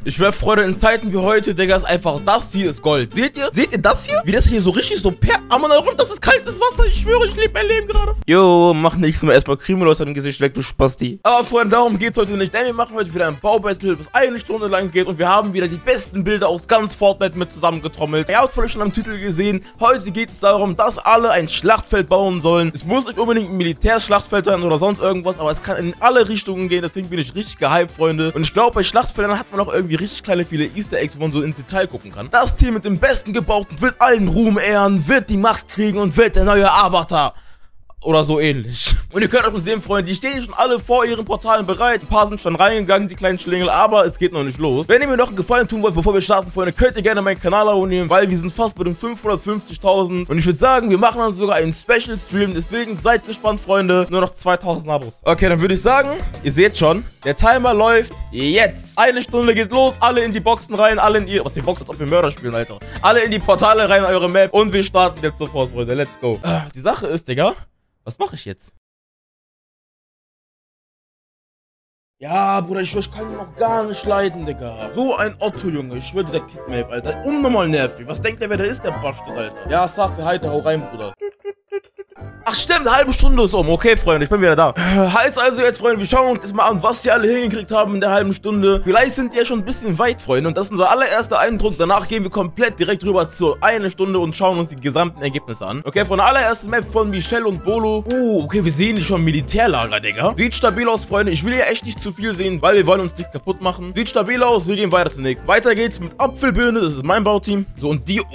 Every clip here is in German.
Ich schwör, Freunde, in Zeiten wie heute, Digga, ist einfach, das hier ist Gold. Seht ihr? Seht ihr das hier? Wie das hier so richtig so per Amon, das ist kaltes Wasser. Ich schwöre, ich lebe mein Leben gerade. Jo, mach nichts mehr. Erstmal Krümel aus deinem Gesicht weg, du Spasti. Aber Freunde, darum geht's heute nicht. Denn wir machen heute wieder ein Baubattle, was eine Stunde lang geht. Und wir haben wieder die besten Bilder aus ganz Fortnite mit zusammengetrommelt. Ihr habt vielleicht schon am Titel gesehen. Heute geht es darum, dass alle ein Schlachtfeld bauen sollen. Es muss nicht unbedingt ein Militärschlachtfeld sein oder sonst irgendwas, aber es kann in alle Richtungen gehen. Deswegen bin ich richtig gehypt, Freunde. Und ich glaube, bei Schlachtfeldern hat man auch irgendwie richtig kleine viele Easter Eggs, wo man so ins Detail gucken kann. Das Team mit dem besten Gebauten wird allen Ruhm ehren, wird die Macht kriegen und wird der neue Avatar. Oder so ähnlich. Und ihr könnt auch schon sehen, Freunde, die stehen schon alle vor ihren Portalen bereit. Ein paar sind schon reingegangen, die kleinen Schlingel, aber es geht noch nicht los. Wenn ihr mir noch einen Gefallen tun wollt, bevor wir starten, Freunde, könnt ihr gerne meinen Kanal abonnieren, weil wir sind fast bei den 550.000. Und ich würde sagen, wir machen dann sogar einen Special-Stream, deswegen seid gespannt, Freunde. Nur noch 2000 Abos. Okay, dann würde ich sagen, ihr seht schon, der Timer läuft jetzt. Eine Stunde geht los, alle in die Boxen rein, alle in ihr... Was, die Box, als ob wir Mörder spielen, Alter. Alle in die Portale rein, eure Map. Und wir starten jetzt sofort, Freunde. Let's go. Die Sache ist, Digga, was mache ich jetzt? Ja, Bruder, ich schwör, ich kann ihn noch gar nicht leiden, Digga. So ein Otto, Junge. Ich schwör, dieser Kidmap, Alter. Unnormal nervig. Was denkt der, wer der ist, der Baschkes, Alter? Ja, Safi, heiter, hau rein, Bruder. Ach stimmt, eine halbe Stunde ist um. Okay, Freunde, ich bin wieder da. Heißt also jetzt, Freunde, wir schauen uns jetzt mal an, was die alle hingekriegt haben in der halben Stunde. Vielleicht sind die ja schon ein bisschen weit, Freunde. Und das ist unser allererster Eindruck. Danach gehen wir komplett direkt rüber zur eine Stunde und schauen uns die gesamten Ergebnisse an. Okay, von der allerersten Map von Michelle und Bolo. Okay, wir sehen hier schon Militärlager, Digga. Sieht stabil aus, Freunde. Ich will hier echt nicht zu viel sehen, weil wir wollen uns nicht kaputt machen. Sieht stabil aus, wir gehen weiter zunächst. Weiter geht's mit Apfelbirne, das ist mein Bauteam. So, und die,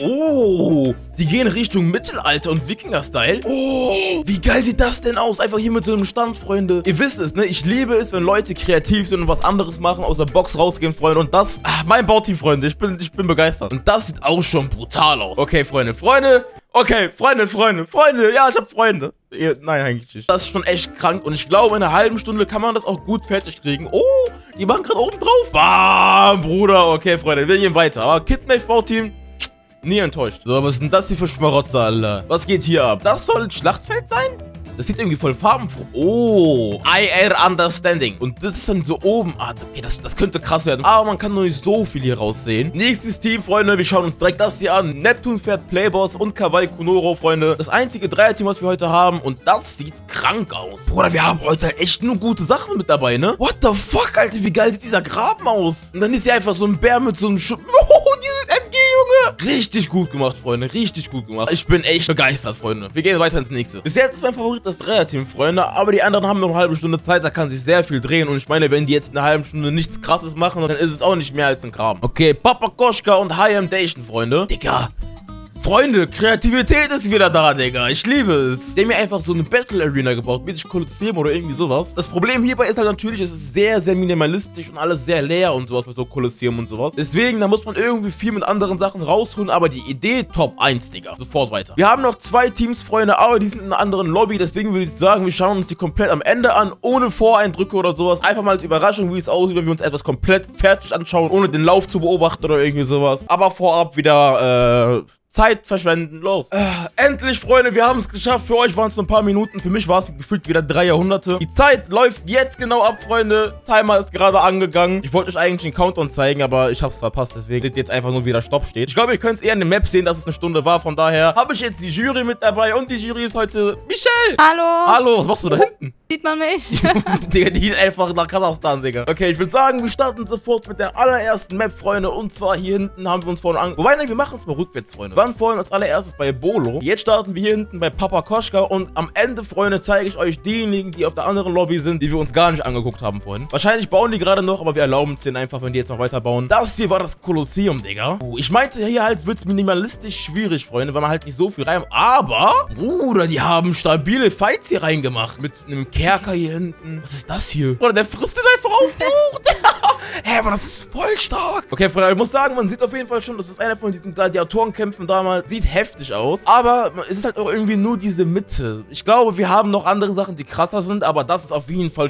die gehen Richtung Mittelalter und Wikinger-Style. Wie geil sieht das denn aus? Einfach hier mit so einem Stand, Freunde. Ihr wisst es, ne? Ich liebe es, wenn Leute kreativ sind und was anderes machen, aus der Box rausgehen, Freunde. Und das, mein Bauteam, Freunde. Ich bin begeistert. Und das sieht auch schon brutal aus. Okay, Freunde. Okay, Freunde. Ja, ich hab Freunde. Nein, eigentlich nicht. Das ist schon echt krank. Und ich glaube, in einer halben Stunde kann man das auch gut fertig kriegen. Oh, die machen gerade oben drauf. Bam, Bruder. Okay, Freunde, wir gehen weiter. Aber Kidnap Bauteam, nie enttäuscht. So, was ist denn das hier für Schmarotzer, Alter? Was geht hier ab? Das soll ein Schlachtfeld sein? Das sieht irgendwie voll farbenfroh. Oh, IR Understanding. Und das ist dann so oben. Okay, das könnte krass werden. Aber man kann noch nicht so viel hier raussehen. Nächstes Team, Freunde. Wir schauen uns direkt das hier an. Neptune fährt Playboss und Kawaii Kunoro, Freunde. Das einzige Dreierteam, was wir heute haben. Und das sieht krank aus. Bruder, wir haben heute echt nur gute Sachen mit dabei, ne? What the fuck, Alter? Wie geil sieht dieser Graben aus? Und dann ist hier einfach so ein Bär mit so einem Schutz. Oh, dieses MG, Junge. Richtig gut gemacht, Freunde. Richtig gut gemacht. Ich bin echt begeistert, Freunde. Wir gehen weiter ins nächste. Bis jetzt ist mein Favorit das Dreierteam, Freunde, aber die anderen haben noch eine halbe Stunde Zeit, da kann sich sehr viel drehen und ich meine, wenn die jetzt in einer halben Stunde nichts Krasses machen, dann ist es auch nicht mehr als ein Kram. Okay, Papa Koschka und High Amdation, Freunde. Digga. Freunde, Kreativität ist wieder da, Digga. Ich liebe es. Die haben mir einfach so eine Battle Arena gebaut, mäßig Kolosseum oder irgendwie sowas. Das Problem hierbei ist halt natürlich, es ist sehr, sehr minimalistisch und alles sehr leer und sowas mit so Kolosseum und sowas. Deswegen, da muss man irgendwie viel mit anderen Sachen rausholen, aber die Idee Top 1, Digga. Sofort weiter. Wir haben noch zwei Teams, Freunde, aber die sind in einer anderen Lobby. Deswegen würde ich sagen, wir schauen uns die komplett am Ende an, ohne Voreindrücke oder sowas. Einfach mal als Überraschung, wie es aussieht, wenn wir uns etwas komplett fertig anschauen, ohne den Lauf zu beobachten oder irgendwie sowas. Aber vorab wieder, Zeit verschwenden, los. Endlich, Freunde, wir haben es geschafft. Für euch waren es nur ein paar Minuten. Für mich war es gefühlt wieder 3 Jahrhunderte. Die Zeit läuft jetzt genau ab, Freunde. Timer ist gerade angegangen. Ich wollte euch eigentlich den Countdown zeigen, aber ich habe es verpasst. Deswegen seht ihr jetzt einfach nur, wie der Stopp steht. Ich glaube, ihr könnt es eher in der Map sehen, dass es eine Stunde war. Von daher habe ich jetzt die Jury mit dabei. Und die Jury ist heute Michelle. Hallo. Hallo, was machst du da hinten? Sieht man mich? Digga, die geht einfach nach Kasachstan, Digga. Okay, ich würde sagen, wir starten sofort mit der allerersten Map, Freunde. Und zwar hier hinten haben wir uns vorhin an... Wobei, nein, wir machen es mal rückwärts, Freunde. Wir waren vorhin als allererstes bei Bolo. Jetzt starten wir hier hinten bei Papa Koschka. Und am Ende, Freunde, zeige ich euch diejenigen, die auf der anderen Lobby sind, die wir uns gar nicht angeguckt haben vorhin. Wahrscheinlich bauen die gerade noch, aber wir erlauben es denen einfach, wenn die jetzt noch weiter bauen. Das hier war das Kolosseum, Digga. Ich meinte, hier halt wird es minimalistisch schwierig, Freunde, weil man halt nicht so viel rein... Aber, Bruder, die haben stabile Fights hier reingemacht. Mit einem Kerker hier hinten. Was ist das hier? Bruder, der frisst den einfach auf die Hoch. Hä, aber das ist voll stark. Okay, Freunde, ich muss sagen, man sieht auf jeden Fall schon, das ist einer von diesen Gladiatorenkämpfen damals. Sieht heftig aus. Aber es ist halt auch irgendwie nur diese Mitte. Ich glaube, wir haben noch andere Sachen, die krasser sind, aber das ist auf jeden Fall schon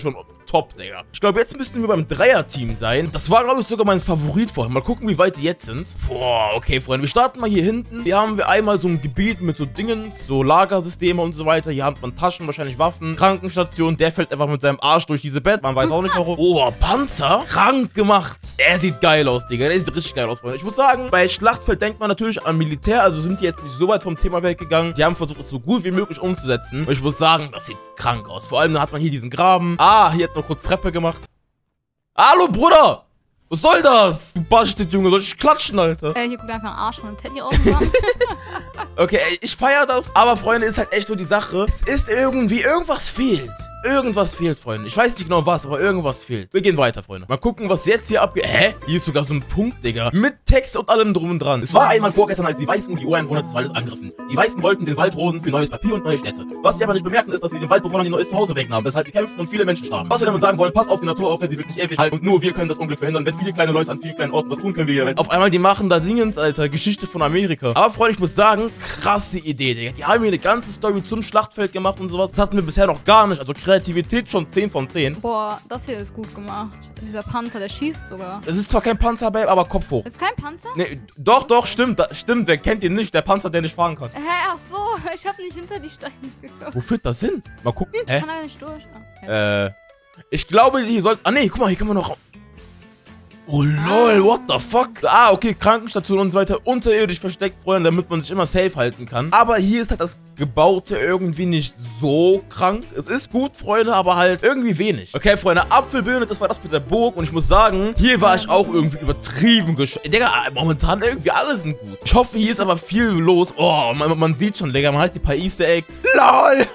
top, Digga. Ich glaube, jetzt müssten wir beim Dreier-Team sein. Das war, glaube ich, sogar mein Favorit vorhin. Mal gucken, wie weit die jetzt sind. Boah, okay, Freunde. Wir starten mal hier hinten. Hier haben wir einmal so ein Gebiet mit so Dingen, so Lagersysteme und so weiter. Hier hat man Taschen, wahrscheinlich Waffen. Krankenstation. Der fällt einfach mit seinem Arsch durch diese Bett. Man weiß auch nicht warum. Oh, Panzer. Krank gemacht. Der sieht geil aus, Digga. Der sieht richtig geil aus, Freunde. Ich muss sagen, bei Schlachtfeld denkt man natürlich an Militär. Also sind die jetzt nicht so weit vom Thema weggegangen. Die haben versucht, es so gut wie möglich umzusetzen. Und ich muss sagen, das sieht krank aus. Vor allem, da hat man hier diesen Graben. Ah, hier hat man kurz Treppe gemacht. Hallo, Bruder! Was soll das? Du Bastard, Junge, soll ich klatschen, Alter? Hier guckt einfach ein Arsch von einem Teddy auf den Mann. Okay, ey, ich feier das. Aber, Freunde, ist halt echt so die Sache. Es ist irgendwie, irgendwas fehlt. Irgendwas fehlt, Freunde. Ich weiß nicht genau was, aber irgendwas fehlt. Wir gehen weiter, Freunde. Mal gucken, was jetzt hier abgeht. Hä? Hier ist sogar so ein Punkt, Digga. Mit Text und allem drum und dran. Es war einmal vorgestern, als die Weißen die Ureinwohner des Waldes angriffen. Die Weißen wollten den Wald roden für neues Papier und neue Städte. Was sie aber nicht bemerken, ist, dass sie den Waldbewohnern ihr neues Zuhause wegnahmen, weshalb sie kämpfen und viele Menschen starben. Was wir damit sagen wollen, passt auf die Natur auf, denn sie wird nicht ewig halten. Und nur wir können das Unglück verhindern. Wenn viele kleine Leute an vielen kleinen Orten was tun, können wir hier. Auf einmal, die machen da Dingens, Alter. Geschichte von Amerika. Aber, Freunde, ich muss sagen, krasse Idee, Digga. Die haben hier eine ganze Story zum Schlachtfeld gemacht und sowas. Das hatten wir bisher noch gar nicht. Also Kreativität schon 10 von 10. Boah, das hier ist gut gemacht. Dieser Panzer, der schießt sogar. Es ist zwar kein Panzer, Babe, aber Kopf hoch. Ist kein Panzer? Nee, doch, stimmt. Stimmt, wer kennt den nicht? Der Panzer, der nicht fahren kann. Hä, ach so, ich hab nicht hinter die Steine geguckt. Wo führt das hin? Mal gucken. Ich kann da nicht durch. Okay. Ich glaube, hier soll... Ah, nee, guck mal, hier kann man noch... Oh lol, what the fuck? Ah, okay, Krankenstation und so weiter unterirdisch versteckt, Freunde, damit man sich immer safe halten kann. Aber hier ist halt das Gebaute irgendwie nicht so krank. Es ist gut, Freunde, aber halt irgendwie wenig. Okay, Freunde, Apfelbirne, das war das mit der Burg. Und ich muss sagen, hier war ich auch irgendwie übertrieben geschockt. Digga, momentan irgendwie alle sind gut. Ich hoffe, hier ist aber viel los. Oh, man sieht schon, Digga, man hat die paar Easter Eggs. LOL!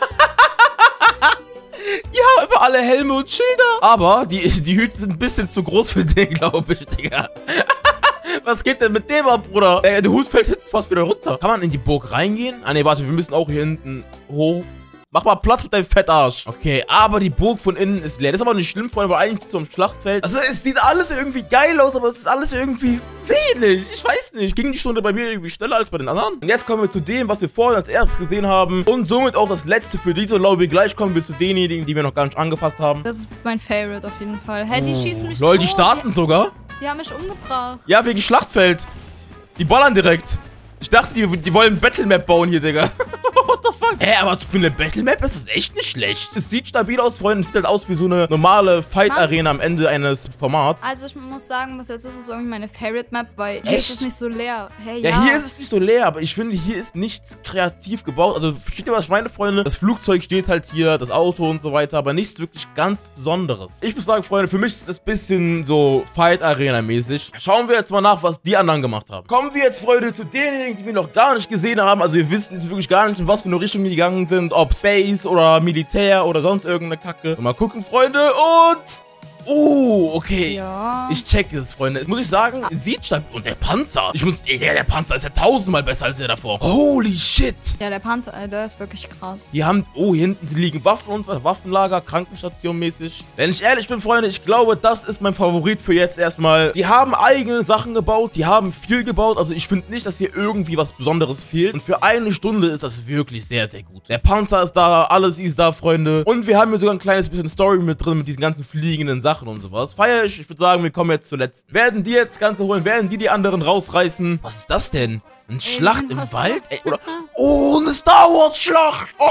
Ja, über alle Helme und Schilder. Aber die Hüte sind ein bisschen zu groß für den, glaube ich, Digga. Was geht denn mit dem ab, Bruder? Der Hut fällt hinten fast wieder runter. Kann man in die Burg reingehen? Ah, ne, warte, wir müssen auch hier hinten hoch. Mach mal Platz mit deinem Fettarsch. Okay, aber die Burg von innen ist leer. Das ist aber nicht schlimm, Freunde, weil eigentlich zum Schlachtfeld. Also, es sieht alles irgendwie geil aus, aber es ist alles irgendwie wenig. Ich weiß nicht. Ging die Stunde bei mir irgendwie schneller als bei den anderen? Und jetzt kommen wir zu dem, was wir vorhin als erstes gesehen haben. Und somit auch das letzte für diese Lobby. Gleich kommen wir zu denjenigen, die wir noch gar nicht angefasst haben. Das ist mein Favorite auf jeden Fall. Hä, die schießen mich Lol, die tot. starten sogar. Die haben mich umgebracht. Ja, wegen Schlachtfeld. Die ballern direkt. Ich dachte, die wollen Battle-Map bauen hier, Digga. What the fuck? Hä, aber für eine Battle-Map ist das echt nicht schlecht. Es sieht stabil aus, Freunde. Es sieht halt aus wie so eine normale Fight-Arena am Ende eines Formats. Also ich muss sagen, bis jetzt ist es irgendwie meine Favorite-Map, weil hier ist es nicht so leer. Hey, ja, hier ist es nicht so leer, aber ich finde, hier ist nichts kreativ gebaut. Also, versteht ihr, was ich meine, Freunde? Das Flugzeug steht halt hier, das Auto und so weiter, aber nichts wirklich ganz Besonderes. Ich muss sagen, Freunde, für mich ist das ein bisschen so Fight-Arena-mäßig. Schauen wir jetzt mal nach, was die anderen gemacht haben. Kommen wir jetzt, Freunde, zu denjenigen, die wir noch gar nicht gesehen haben. Also, wir wissen jetzt wirklich gar nicht, in was für eine Richtung die gegangen sind. Ob Space oder Militär oder sonst irgendeine Kacke. So, mal gucken, Freunde. Und... Oh, okay. Ja. Ich check es, Freunde. Jetzt muss ich sagen, sieht stabil. Und der Panzer. Der Panzer ist ja 1000-mal besser als der davor. Holy shit. Ja, der Panzer, der ist wirklich krass. Die haben, oh, hier hinten liegen Waffen und so, Waffenlager, Krankenstation mäßig. Wenn ich ehrlich bin, Freunde, ich glaube, das ist mein Favorit für jetzt erstmal. Die haben eigene Sachen gebaut, die haben viel gebaut. Also ich finde nicht, dass hier irgendwie was Besonderes fehlt. Und für eine Stunde ist das wirklich sehr, sehr gut. Der Panzer ist da, alles ist da, Freunde. Und wir haben hier sogar ein kleines bisschen Story mit drin, mit diesen ganzen fliegenden Sachen und sowas. Feier ich. Ich würde sagen, wir kommen jetzt zuletzt. Werden die jetzt das Ganze holen? Werden die anderen rausreißen? Was ist das denn? Eine Schlacht im Wald? Ey, oder? Oh, eine Star Wars Schlacht! Oh.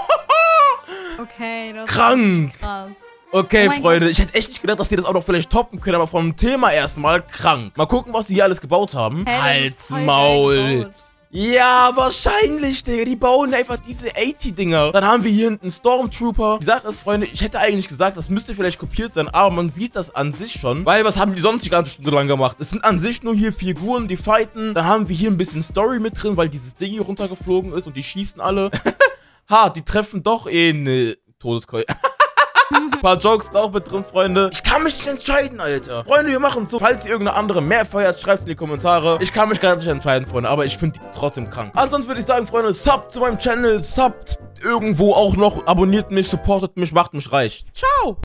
Okay, das krank. ist krass. Okay, Oh Freunde, ich hätte echt nicht gedacht, dass die das auch noch vielleicht toppen können, aber vom Thema erstmal krank. Mal gucken, was die hier alles gebaut haben. Hey, Halt's Maul. Ja, wahrscheinlich, Digga. Die bauen einfach diese 80-Dinger. Dann haben wir hier hinten Stormtrooper. Die Sache ist, Freunde, ich hätte eigentlich gesagt, das müsste vielleicht kopiert sein, aber man sieht das an sich schon. Weil, was haben die sonst die ganze Stunde lang gemacht? Es sind an sich nur hier Figuren, die fighten. Dann haben wir hier ein bisschen Story mit drin, weil dieses Ding hier runtergeflogen ist und die schießen alle. Ha, die treffen doch eine Todeskeule. Ein paar Jokes da auch mit drin, Freunde. Ich kann mich nicht entscheiden, Alter. Freunde, wir machen so. Falls ihr irgendeine andere mehr feiert, schreibt es in die Kommentare. Ich kann mich gar nicht entscheiden, Freunde, aber ich finde die trotzdem krank. Ansonsten würde ich sagen, Freunde, subbt zu meinem Channel, subbt irgendwo auch noch, abonniert mich, supportet mich, macht mich reich. Ciao.